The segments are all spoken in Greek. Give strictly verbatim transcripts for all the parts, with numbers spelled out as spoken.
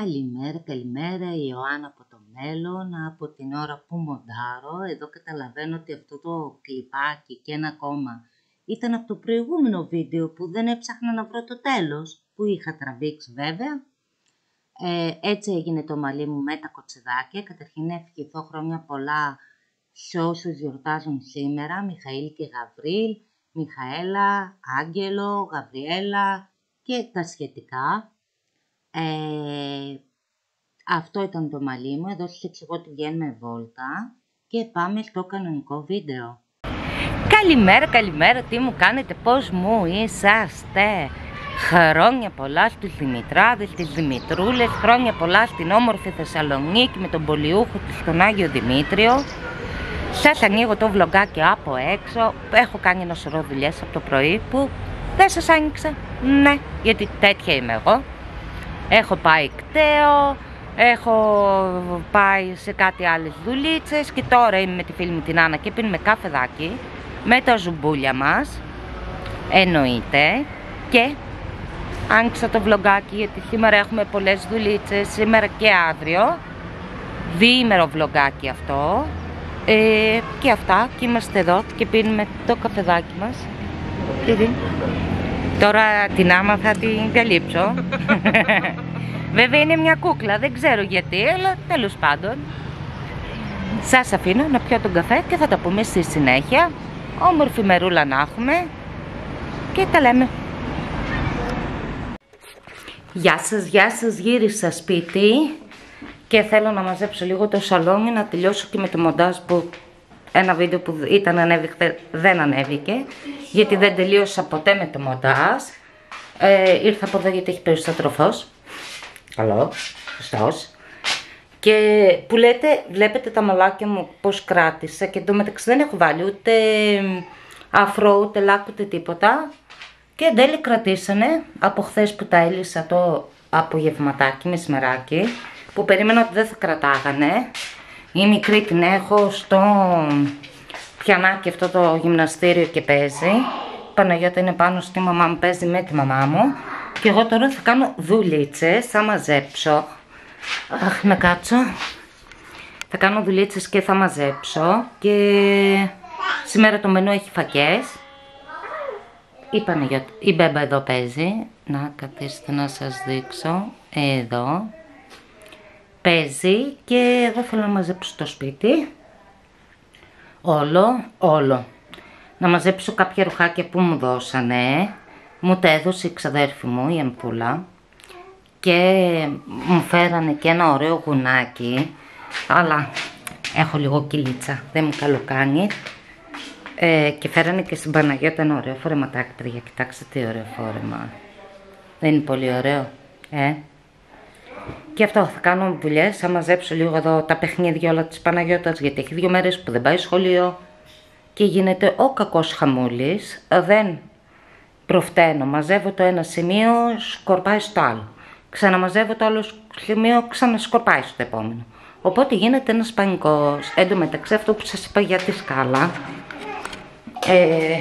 Καλημέρα, καλημέρα, η Ιωάννα από το μέλλον, από την ώρα που μοντάρω. Εδώ καταλαβαίνω ότι αυτό το κλιπάκι και ένα ακόμα ήταν από το προηγούμενο βίντεο που δεν έψαχνα να βρω το τέλος, που είχα τραβήξει βέβαια. Ε, έτσι έγινε το μαλλί μου με τα κοτσεδάκια. Καταρχήν να ευχηθώ χρόνια πολλά σε όσους γιορτάζουν σήμερα, Μιχαήλ και Γαβρίλ, Μιχαέλα, Άγγελο, Γαβριέλα και τα σχετικά. Ε, αυτό ήταν το μαλλί μου, εδώ σας εξηγώ ότι βγαίνουμε βόλτα και πάμε στο κανονικό βίντεο. Καλημέρα, καλημέρα, τι μου κάνετε, πώς μου είσαστε? Χρόνια πολλά στους Δημητράδες, στις Δημητρούλες, χρόνια πολλά στην όμορφη Θεσσαλονίκη με τον πολιούχο της τον Άγιο Δημήτριο. Σας ανοίγω το βλογκάκι από έξω, έχω κάνει ένα σωρό δουλειές από το πρωί που δεν σας άνοιξα, ναι, γιατί τέτοια είμαι εγώ. Έχω πάει κταίο, έχω πάει σε κάτι άλλες δουλίτσες και τώρα είμαι με τη φίλη μου την Άννα και πίνουμε καφεδάκι με τα ζουμπούλια μας, εννοείται, και άνοιξα το βλογκάκι γιατί σήμερα έχουμε πολλές δουλίτσες, σήμερα και αύριο, διήμερο βλογκάκι αυτό, ε, και αυτά, και είμαστε εδώ και πίνουμε το καφεδάκι μας. Τώρα την άμα θα την καλύψω. Βέβαια είναι μια κούκλα, δεν ξέρω γιατί, αλλά τέλος πάντων. Σας αφήνω να πιω τον καφέ και θα τα πούμε στη συνέχεια. Όμορφη μερούλα να έχουμε και τα λέμε. Γεια σας, γεια σας, γύρισα σπίτι και θέλω να μαζέψω λίγο το σαλόνι, να τελειώσω και με το μοντάζ που ένα βίντεο που ήταν ανέβηκε δεν ανέβηκε, γιατί δεν τελείωσα ποτέ με το μοντάζ. Ε, ήρθα από εδώ γιατί έχει περισσότερο φως. Καλό, σωστός. Και που λέτε, βλέπετε τα μαλάκια μου πως κράτησα και εντωμεταξύ δεν έχω βάλει ούτε αφρό, ούτε λάκ, ούτε τίποτα. Και εν τέλει κρατήσανε από χθες που τα έλυσα το απογευματάκι, μεσημεράκι, που περίμενα ότι δεν θα κρατάγανε. Η μικρή την έχω στο πιανάκι αυτό το γυμναστήριο και παίζει. Η Παναγιώτα είναι πάνω στη μαμά μου, παίζει με τη μαμά μου. Και εγώ τώρα θα κάνω δουλίτσες, θα μαζέψω. Αχ, να κάτσω. Θα κάνω δουλίτσες και θα μαζέψω. Και σήμερα το μενού έχει φακές. Η Παναγιώτα, η Μπέμπα εδώ παίζει. Να καθίστε να σας δείξω. Εδώ. Παίζει και εδώ θέλω να μαζέψω το σπίτι. Όλο, όλο. Να μαζέψω κάποια ρουχάκια που μου δώσανε. Μου τα έδωσε η ξαδέρφη μου, η Εμφούλα. Και μου φέρανε και ένα ωραίο γουνάκι. Αλλά έχω λίγο κυλίτσα, δεν μου καλοκάνει. Ε, και φέρανε και στην Παναγιώτα ένα ωραίο φορεματάκι, παιδιά. Κοιτάξτε τι ωραίο φόρεμα. Δεν είναι πολύ ωραίο, ε? Και αυτό θα κάνω δουλειές, θα μαζέψω λίγο εδώ τα παιχνίδια όλα της Παναγιώτας, γιατί έχει δύο μέρες που δεν πάει σχολείο και γίνεται ο κακός χαμούλης, δεν προφταίνω, μαζεύω το ένα σημείο, σκορπάει στο άλλο, ξαναμαζεύω το άλλο σημείο, ξανασκορπάει στο επόμενο, οπότε γίνεται ένας πανικός. Εν τω μεταξύ αυτό που σας είπα για τη σκάλα, ε,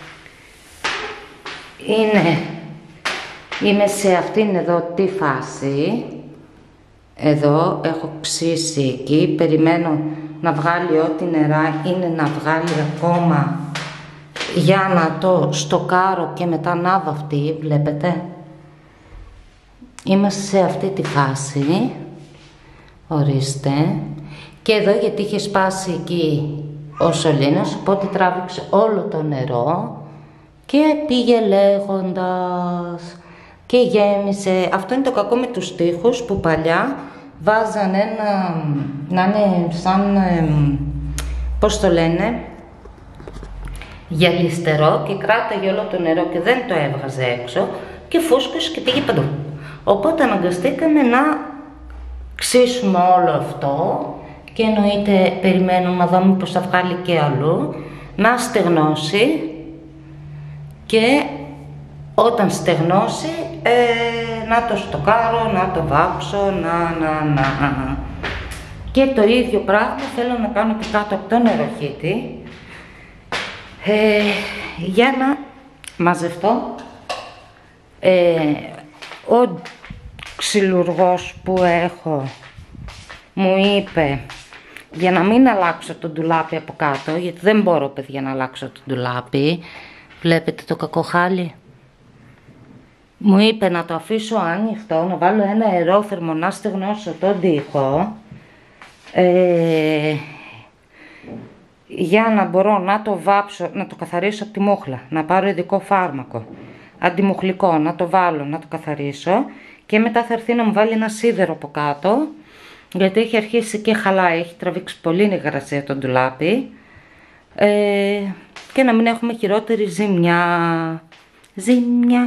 είναι, είμαι σε αυτήν εδώ τη φάση. Εδώ έχω ψήσει εκεί, περιμένω να βγάλει ό,τι νερά είναι να βγάλει ακόμα για να το στοκάρω και μετά να βαφτεί, βλέπετε. Είμαστε σε αυτή τη φάση, ορίστε. Και εδώ γιατί είχε σπάσει εκεί ο σωλήνος, οπότε τράβηξε όλο το νερό και πήγε λέγοντας. Και γέμισε. Αυτό είναι το κακό με τους τοίχους που παλιά βάζαν ένα, να είναι σαν, πώς το λένε, γυαλιστερό και κράταγε όλο το νερό και δεν το έβγαζε έξω και φούσκωσε και πήγε παντού. Οπότε αναγκαστήκαμε να ξύσουμε όλο αυτό και εννοείται περιμένουμε να δούμε πως θα βγάλει και αλλού, να στεγνώσει και όταν στεγνώσει, ε, να το στοκάρω, να το βάψω, να, να, να. Και το ίδιο πράγμα θέλω να κάνω και κάτω από το νεροχύτη, ε, για να μαζευτώ ε, ο ξυλουργός που έχω μου είπε για να μην αλλάξω το ντουλάπι από κάτω, γιατί δεν μπορώ παιδιά να αλλάξω το ντουλάπι, βλέπετε το κακό χάλι, μου είπε να το αφήσω ανοιχτό, να βάλω ένα αερόθερμο να στεγνώσω τον τοίχο, ε, για να μπορώ να το βάψω, να το καθαρίσω από τη μούχλα, να πάρω ειδικό φάρμακο αντιμουχλικό, να το βάλω, να το καθαρίσω και μετά θα έρθει να μου βάλει ένα σίδερο από κάτω, γιατί έχει αρχίσει και χαλάει, έχει τραβήξει πολύ υγρασία το ντουλάπι, ε, και να μην έχουμε χειρότερη ζημιά. Ζημιά.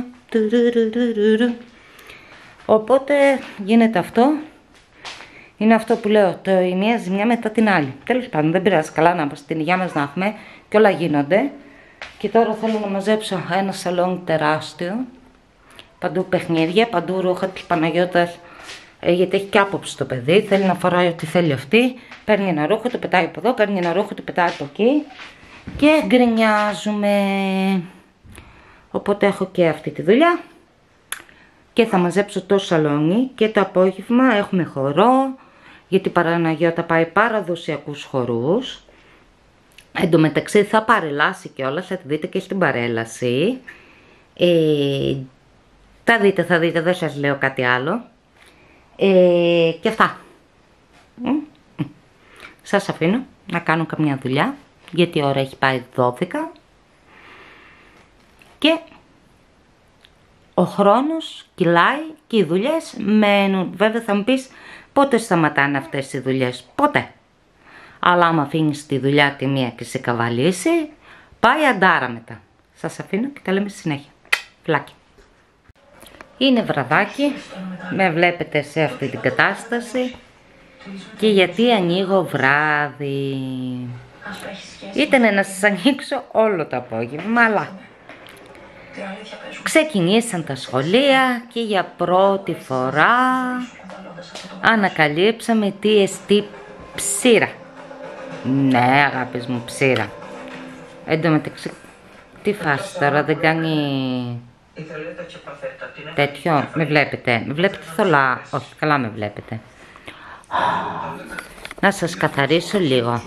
Οπότε γίνεται αυτό. Είναι αυτό που λέω, το η μία ζημιά μετά την άλλη. Τέλος πάντων, δεν πειράζει, καλά να είμαστε, την υγεία μας να έχουμε και όλα γίνονται. Και τώρα θέλω να μαζέψω ένα σαλόνι τεράστιο. Παντού παιχνίδια, παντού ρούχα της Παναγιώτας, ε, γιατί έχει και άποψη το παιδί. Θέλει να φοράει ό,τι θέλει αυτή. Παίρνει ένα ρούχο, το πετάει από εδώ, παίρνει ένα ρούχο, το πετάει από εκεί. Και γκρινιάζουμε. Οπότε έχω και αυτή τη δουλειά. Και θα μαζέψω το σαλόνι και το απόγευμα έχουμε χορό, γιατί η Παναγιώτα πάει παραδοσιακούς χορούς. Εν τω μεταξύ θα παρελάσει κιόλας, θα τη δείτε και στην παρέλαση. Ε, θα δείτε, θα δείτε, δεν σας λέω κάτι άλλο. Ε, και αυτά. Σας αφήνω να κάνω καμιά δουλειά, γιατί η ώρα έχει πάει δώδεκα. Και ο χρόνος κυλάει και οι δουλειές μένουν. Βέβαια θα μου πεις πότε σταματάνε αυτές οι δουλειές. Ποτέ. Αλλά άμα αφήνεις τη δουλειά τη μία και σε καβαλήσει, πάει αντάρα μετά. Σας αφήνω και τα λέμε στη συνέχεια. Φιλάκια. Είναι βραδάκι, με βλέπετε σε αυτή την κατάσταση. Και γιατί ανοίγω βράδυ. Ήτανε να σας ανοίξω όλο το απόγευμα, αλλά ξεκινήσαν τα σχολεία και για πρώτη φορά ανακαλύψαμε τι εστί ψήρα. Ναι αγάπης μου, ψήρα. Εν τω μεταξύ, τι φάση τώρα, δεν κάνει τέτοιο, με βλέπετε, με βλέπετε θολά, όχι καλά με βλέπετε. Να σας καθαρίσω λίγο.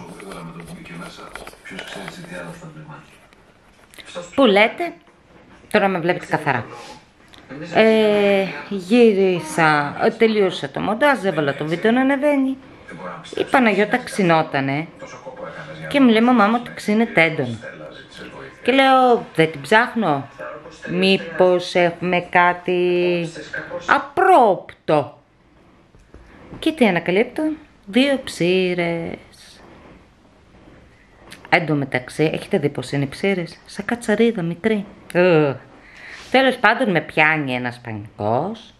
Που λέτε, τώρα με βλέπετε καθαρά. Ε, γύρισα, τελείωσα το μοντάζ, έβαλα το βίντεο να ανεβαίνει. Η Παναγιώτα ξυνότανε και μου λέει μαμά μου ότι ξύνεται έντονο. Και λέω δεν την ψάχνω, μήπως έχουμε κάτι απρόπτο. Και τι ανακαλύπτω, δύο ψήρες. Εν τω μεταξύ, έχετε δει πως είναι οι ψήρες, σαν κατσαρίδα μικρή. Uh. Τέλος πάντων με πιάνει ένας πανικός.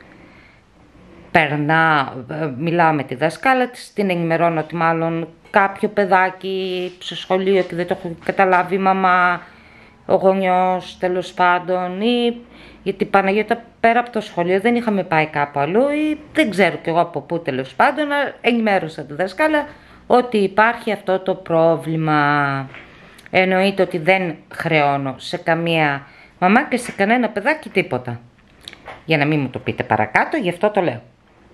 Περνά, μιλάω με τη δασκάλα της, την ενημερώνω ότι μάλλον κάποιο παιδάκι στο σχολείο και δεν το έχω καταλάβει η μαμά, ο γονιός τέλος πάντων, ή γιατί η Παναγιώτα πέρα από το σχολείο δεν είχαμε πάει κάπου αλλού ή δεν ξέρω κι εγώ από πού τέλος πάντων, ενημέρωσα τη δασκάλα ότι υπάρχει αυτό το πρόβλημα. Εννοείται ότι δεν χρεώνω σε καμία μαμά και σε κανένα παιδάκι τίποτα. Για να μην μου το πείτε παρακάτω, γι' αυτό το λέω.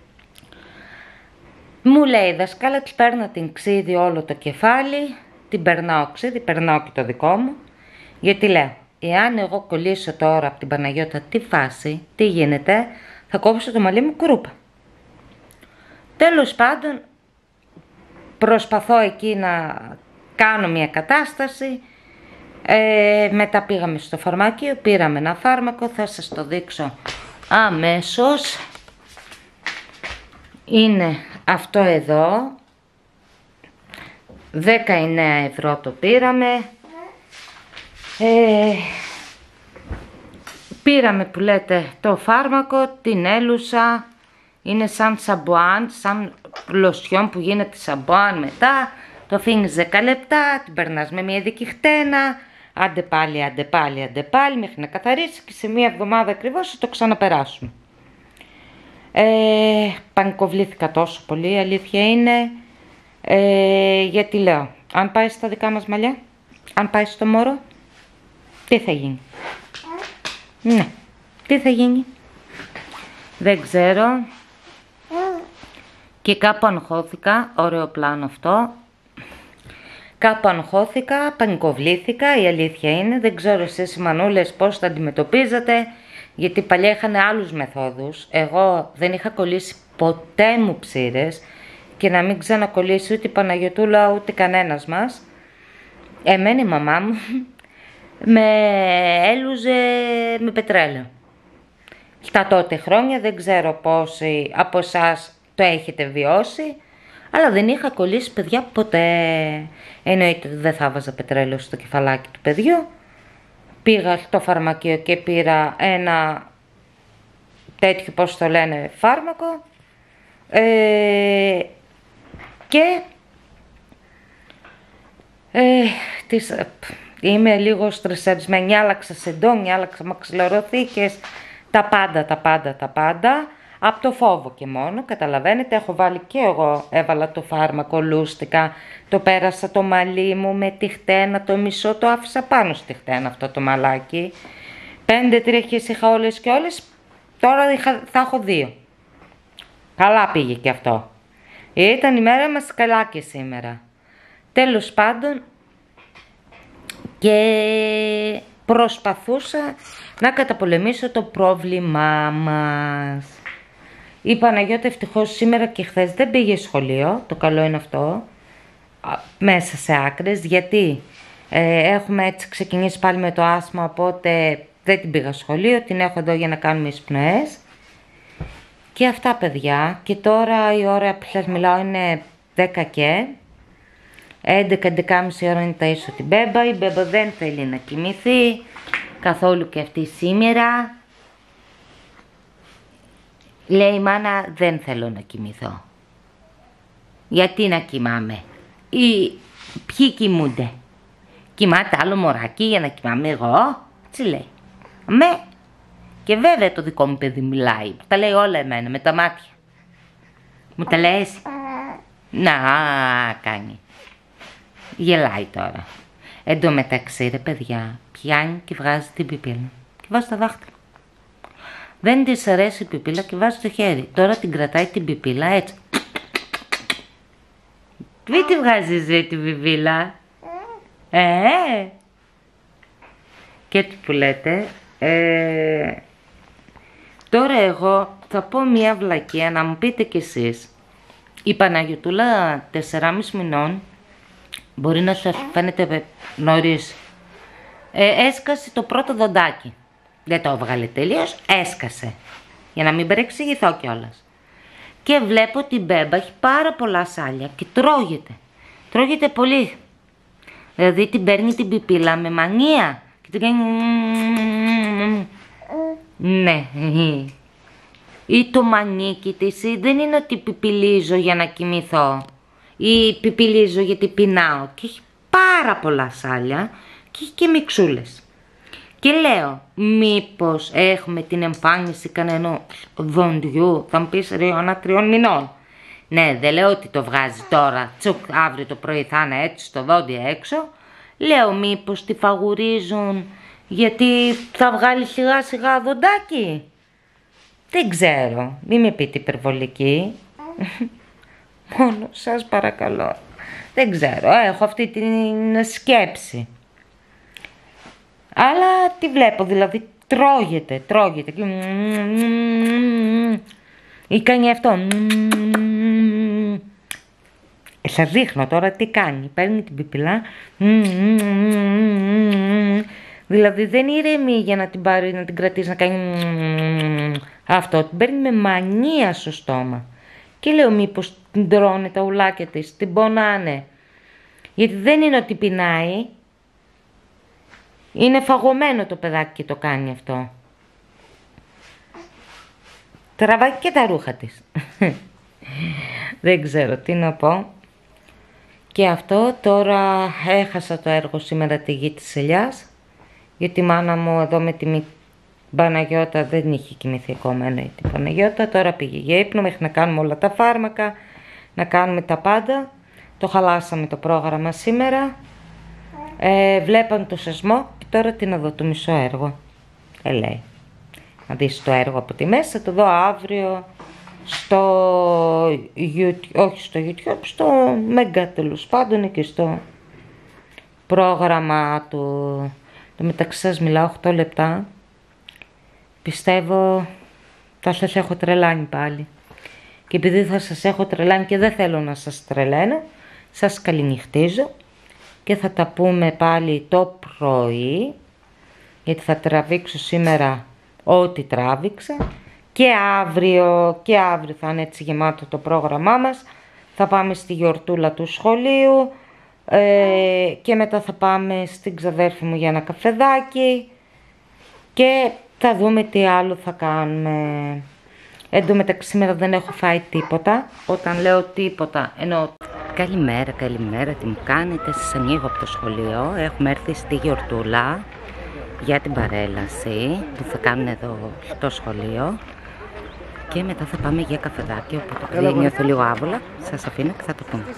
Μου λέει η δασκάλα, της παίρνω την ξύδι όλο το κεφάλι, την περνάω ξύδι, περνάω και το δικό μου, γιατί λέω, εάν εγώ κολλήσω τώρα από την Παναγιώτα τη φάση, τι γίνεται, θα κόψω το μαλλί μου κουρούπα. Τέλος πάντων, προσπαθώ εκεί να κάνω μια κατάσταση, ε, μετά πήγαμε στο φαρμακείο, πήραμε ένα φάρμακο, θα σας το δείξω αμέσως. Είναι αυτό εδώ, δεκαεννέα ευρώ το πήραμε. Ε, πήραμε που λέτε το φάρμακο, την έλουσα, είναι σαν σαμπουάν, σαν λοσιόν που γίνεται σαμπουάν μετά, το αφήνεις δέκα λεπτά, την περνάς με μια ειδική χτένα, άντε πάλι, άντε πάλι, άντε πάλι, μέχρι να καθαρίσει και σε μια εβδομάδα ακριβώς θα το ξαναπεράσουμε. Ε, πανικοβλήθηκα τόσο πολύ, η αλήθεια είναι, ε, γιατί λέω, αν πάει στα δικά μας μαλλιά, αν πάει στο μωρό, τι θα γίνει. Ναι, τι θα γίνει. Δεν ξέρω. Και κάπου αγχώθηκα, ωραίο πλάνο αυτό. Κάπου αγχώθηκα, πανικοβλήθηκα, η αλήθεια είναι. Δεν ξέρω εσείς οι μανούλες πώς τα αντιμετωπίζατε, γιατί παλιά είχαν άλλους μεθόδους. Εγώ δεν είχα κολλήσει ποτέ μου ψήρες και να μην ξανακολλήσει ούτε η Παναγιωτούλα ούτε κανένας μας. Εμένα η μαμά μου με έλουζε με πετρέλαιο. Στα τότε χρόνια δεν ξέρω πόσοι από εσάς το έχετε βιώσει, αλλά δεν είχα κολλήσει παιδιά ποτέ. Εννοείται ότι δεν θα βάζα πετρέλαιο στο κεφαλάκι του παιδιού. Πήγα στο φαρμακείο και πήρα ένα τέτοιο, πώς το λένε, φάρμακο. Ε, και ε, τις, είμαι λίγο στρεσαρισμένη, άλλαξα σεντόνια, άλλαξα μαξιλαροθήκες, τα πάντα, τα πάντα, τα πάντα. Από το φόβο και μόνο, καταλαβαίνετε, έχω βάλει και εγώ, έβαλα το φάρμακο, λούστηκα, το πέρασα το μαλλί μου με τη χτένα, το μισό το άφησα πάνω στη χτένα αυτό το μαλάκι. Πέντε τρίχες είχα όλες και όλες, τώρα είχα, θα έχω δύο. Καλά πήγε και αυτό. Ήταν η μέρα μας καλά και σήμερα. Τέλος πάντων, και προσπαθούσα να καταπολεμήσω το πρόβλημά μας. Η Παναγιώτα ευτυχώς σήμερα και χθες δεν πήγε σχολείο, το καλό είναι αυτό, μέσα σε άκρες, γιατί ε, έχουμε έτσι ξεκινήσει πάλι με το άσθμα, οπότε δεν την πήγα σχολείο, την έχω εδώ για να κάνουμε εισπνοές. Και αυτά παιδιά, και τώρα η ώρα που σας μιλάω είναι δέκα και, έντεκα έντεκα και μισή ώρα είναι τα ίσο την Μπέμπα, η Μπέμπα δεν θέλει να κοιμηθεί, καθόλου και αυτή σήμερα. Λέει μάνα δεν θέλω να κοιμηθώ. Γιατί να κοιμάμαι? Ή ποιοι κοιμούνται? Κοιμάται άλλο μωράκι για να κοιμάμαι εγώ? Τι λέει? Με. Και βέβαια το δικό μου παιδί μιλάει. Τα λέει όλα εμένα με τα μάτια. Μου τα λέει εσύ? Να κάνει. Γελάει τώρα. Εν τω μεταξύ ρε παιδιά, πιάνει και βγάζει την πιπίλα. Και βάζει τα δάχτυλα. Δεν της αρέσει η πιπίλα και βάζει το χέρι. Τώρα την κρατάει την πιπίλα έτσι. Μην τη βγάζεις ρε την πιπίλα. Ε, και έτσι που λέτε. Ε, τώρα εγώ θα πω μια βλακεία να μου πείτε κι εσείς. Η Παναγιωτούλα τεσσεράμισι μηνών, μπορεί να σας φαίνεται νωρίς, ε, έσκασε το πρώτο δοντάκι. Δεν το έβγαλε τελείως, έσκασε. Για να μην παρεξηγηθώ κιόλας. Και βλέπω ότι η Μπέμπα έχει πάρα πολλά σάλια και τρώγεται. Τρώγεται πολύ. Δηλαδή την παίρνει την πιπίλα με μανία. Και την κάνει... Ναι. Ή το μανίκι της, δεν είναι ότι πιπιλίζω για να κοιμηθώ. Ή πιπιλίζω γιατί πεινάω. Και έχει πάρα πολλά σάλια και έχει και μιξούλες. Και λέω, μήπως έχουμε την εμφάνιση κανένου δοντιού? Θα μου πεις Ριώνα τριών μηνών. Ναι, δεν λέω ότι το βγάζει τώρα, τσουκ, αύριο το πρωί θα είναι έτσι στο δόντι έξω. Λέω, μήπως τη φαγουρίζουν γιατί θα βγάλει σιγά σιγά δοντάκι? Δεν ξέρω, μην με πείτε υπερβολική. Μόνο σας παρακαλώ. Δεν ξέρω, έχω αυτή την σκέψη. Αλλά τι βλέπω, δηλαδή τρώγεται, τρώγεται. Ή κάνει αυτό. Ε, σας δείχνω τώρα τι κάνει. Παίρνει την πιπιλά. Δηλαδή δεν ηρεμεί για να την πάρει, να την κρατήσει, να κάνει αυτό. Την παίρνει με μανία στο στόμα. Και λέω μήπως την τρώνε τα ουλάκια της, την πονάνε. Γιατί δεν είναι ότι πεινάει. Είναι φαγωμένο το παιδάκι και το κάνει αυτό. Τραβάει και τα ρούχα της. Δεν ξέρω τι να πω. Και αυτό τώρα έχασα το έργο σήμερα τη γη της ελιάς. Γιατί η μάνα μου εδώ με τη Παναγιώτα δεν είχε κοιμηθεί ακόμα, εννοείται η Παναγιώτα. Τώρα πήγε για ύπνο μέχρι να κάνουμε όλα τα φάρμακα, να κάνουμε τα πάντα. Το χαλάσαμε το πρόγραμμα σήμερα. Ε, βλέπαν το σεισμό και τώρα τι να δω, το μισό έργο. Ε, λέει. να δεις το έργο από τη μέση. Θα το δω αύριο στο YouTube, όχι στο YouTube, στο Μέγκα τέλος πάντων και στο πρόγραμμα του. Το μεταξύ σας μιλάω οκτώ λεπτά. Πιστεύω θα σας έχω τρελάνει πάλι. Και επειδή θα σας έχω τρελάνει και δεν θέλω να σας τρελαίνω, σας καληνυχτίζω και θα τα πούμε πάλι το πρωί, γιατί θα τραβήξω σήμερα ό,τι τράβηξα και αύριο, και αύριο θα είναι έτσι γεμάτο το πρόγραμμά μας. Θα πάμε στη γιορτούλα του σχολείου ε, και μετά θα πάμε στην ξαδέρφη μου για ένα καφεδάκι και θα δούμε τι άλλο θα κάνουμε. Εν τω μεταξύ σήμερα δεν έχω φάει τίποτα. Όταν λέω τίποτα εννοώ καλημέρα, καλημέρα, τι μου κάνετε, σας ανοίγω από το σχολείο. Έχουμε έρθει στη γιορτούλα για την παρέλαση που θα κάνουν εδώ στο σχολείο και μετά θα πάμε για καφεδάκι, οπότε επειδή νιώθω λίγο άβολα σας αφήνω και θα το πούμε.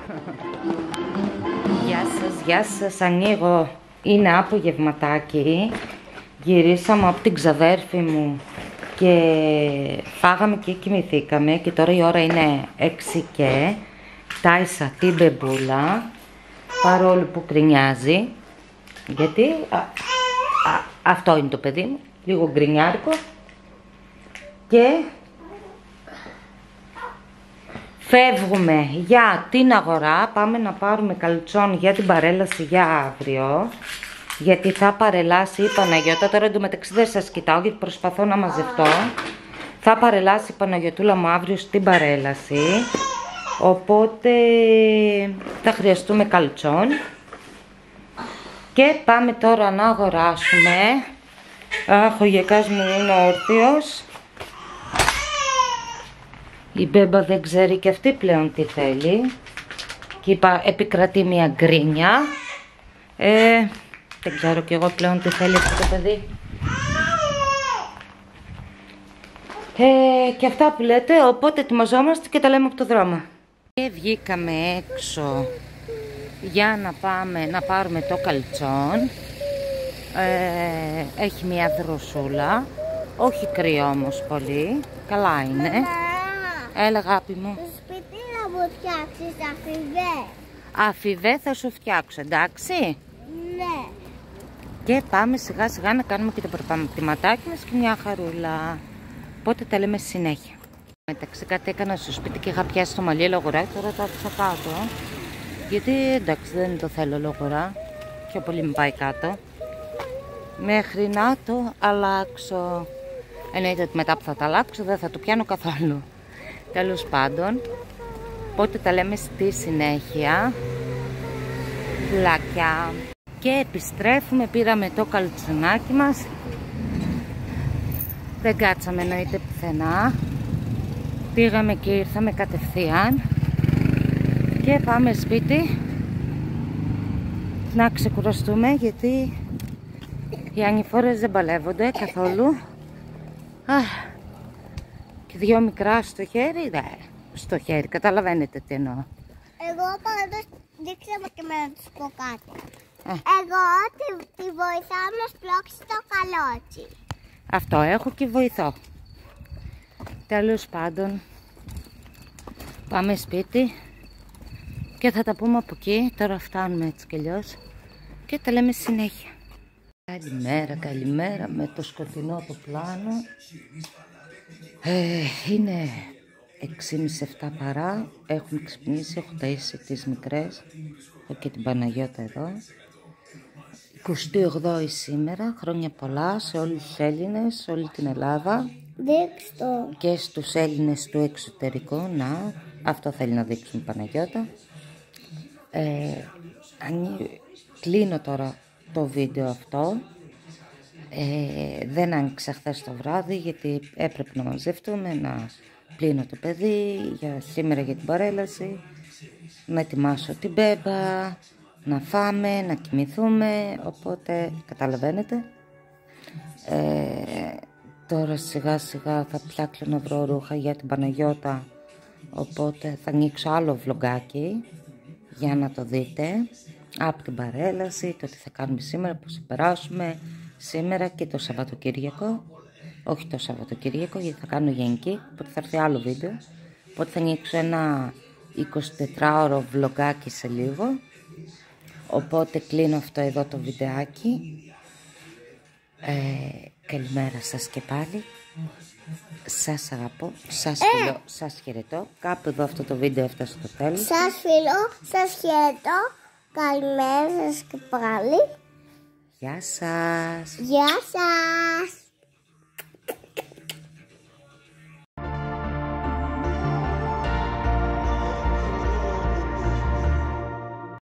Γεια σας, γεια σας, ανοίγω, είναι απογευματάκι, γυρίσαμε από την ξαδέρφη μου και φάγαμε και κοιμηθήκαμε και τώρα η ώρα είναι έξι και τάισα την μπεμπούλα παρόλο που κρινιάζει, γιατί α, α, αυτό είναι το παιδί μου, λίγο γκρινιάρικο, και φεύγουμε για την αγορά, πάμε να πάρουμε καλτσόν για την παρέλαση για αύριο, γιατί θα παρελάσει η Παναγιώτα. Τώρα εντωμεταξύ δεν σας κοιτάω γιατί προσπαθώ να μαζευτώ. Θα παρελάσει η Παναγιωτούλα μου αύριο στην παρέλαση, οπότε θα χρειαστούμε καλτσόν και πάμε τώρα να αγοράσουμε. Αχ, ο γεκάς μου είναι όρθιος. Η μπέμπα δεν ξέρει και αυτή πλέον τι θέλει και είπα, επικρατεί μια γκρίνια. ε, Δεν ξέρω κι εγώ πλέον τι θέλει αυτό το παιδί. Ε, και αυτά που λέτε, οπότε ετοιμαζόμαστε και τα λέμε από το δρόμο. Και βγήκαμε έξω για να πάμε να πάρουμε το καλτσόν. Ε, έχει μια δροσούλα, όχι κρύο όμως πολύ, καλά είναι. Έλα αγάπη μου. Στο σπίτι να μου φτιάξεις αφιβέ. Αφιβέ θα σου φτιάξω, εντάξει. Ναι. Και πάμε σιγά σιγά να κάνουμε και το προπατηματάκι μας και μια χαρούλα. Οπότε τα λέμε συνέχεια. Μεταξύ κάτι έκανα στο σπίτι και είχα πιάσει το μαλλί λογορά, τώρα το άφησα κάτω. Γιατί εντάξει δεν το θέλω λογορά, πιο πολύ με πάει κάτω. Μέχρι να το αλλάξω. Εννοείται ότι μετά που θα το αλλάξω δεν θα το πιάνω καθόλου. Τέλος πάντων, οπότε τα λέμε στη συνέχεια. Φιλάκια. Και επιστρέφουμε, πήραμε το καλτσονάκι μας. Δεν κάτσαμε εννοείται πουθενά. Πήγαμε και ήρθαμε κατευθείαν. Και πάμε σπίτι να ξεκουραστούμε, γιατί οι ανηφόρες δεν παλεύονται καθόλου. Αχ. Και δυο μικρά στο χέρι, δε, στο χέρι, καταλαβαίνετε τι εννοώ. Εγώ πάντως δείξε μου και με να τους πω κάτι. Ε. Εγώ τη, τη βοηθάω να σπρώξει το καλότσι. Αυτό έχω και βοηθώ. Τέλος πάντων, πάμε σπίτι και θα τα πούμε από εκεί. Τώρα φτάνουμε έτσι κι αλλιώς και τα λέμε συνέχεια. Καλημέρα, καλημέρα με το σκοτεινό το πλάνο. Ε, είναι έξι και μισή επτά παρά, έχουμε ξυπνήσει, έχω ταΐσει τις μικρές, έχω και την Παναγιώτα εδώ. εικοστή όγδοη σήμερα, χρόνια πολλά σε όλους τους Έλληνες, σε όλη την Ελλάδα. Δείξ' το. Και στους Έλληνες του εξωτερικού, να, αυτό θέλει να δείξουν η Παναγιώτα. Ε, κλείνω τώρα το βίντεο αυτό. Ε, δεν άνοιξα χθες το βράδυ γιατί έπρεπε να μαζευτούμε, να πλύνω το παιδί για σήμερα για την παρέλαση, να ετοιμάσω την μπέμπα, να φάμε, να κοιμηθούμε, οπότε καταλαβαίνετε. Ε, τώρα σιγά σιγά θα ψάξω να βρω ρούχα για την Παναγιώτα, οπότε θα ανοίξω άλλο βλογκάκι για να το δείτε από την παρέλαση, το τι θα κάνουμε σήμερα, πώς θα περάσουμε σήμερα και το Σαββατοκύριακο. όχι το Σαββατοκύριακο, γιατί θα κάνω γενική, οπότε θα έρθει άλλο βίντεο. Οπότε θα ανοίξω ένα εικοσιτετράωρο βλογκάκι σε λίγο. Οπότε κλείνω αυτό εδώ το βιντεάκι. Ε, καλημέρα σας και πάλι. Σας αγαπώ, σας φιλώ, ε. σας χαιρετώ. Κάπου εδώ αυτό το βίντεο έφτασε στο τέλος. Σας φιλώ, σας χαιρετώ. Καλημέρα σας και πάλι. Γεια σας. Γεια σας.